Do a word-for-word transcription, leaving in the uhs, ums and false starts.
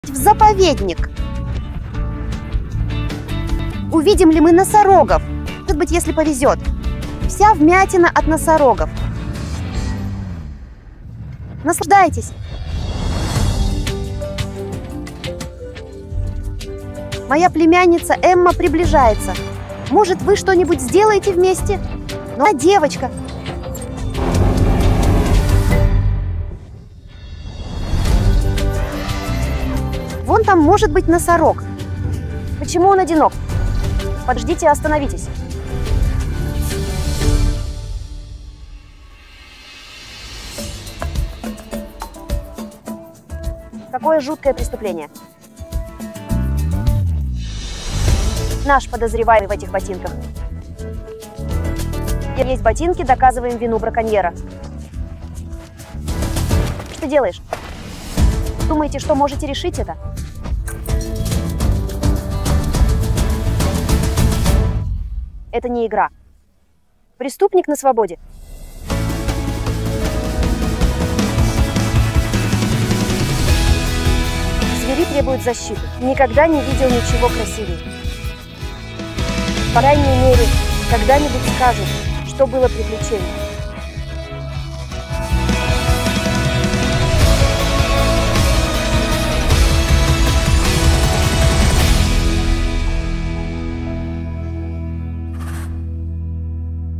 В заповедник. Увидим ли мы носорогов? Может быть, если повезет. Вся вмятина от носорогов. Наслаждайтесь. Моя племянница Эмма приближается. Может, вы что-нибудь сделаете вместе? Ну, а девочка? Вон там может быть носорог. Почему он одинок? Подождите, остановитесь. Какое жуткое преступление. Наш подозреваемый в этих ботинках. Есть ботинки, доказываем вину браконьера. Что ты делаешь? Думаете, что можете решить это? Это не игра. Преступник на свободе. Звери требуют защиты. Никогда не видел ничего красивее. По крайней мере, когда-нибудь скажут, что было приключение.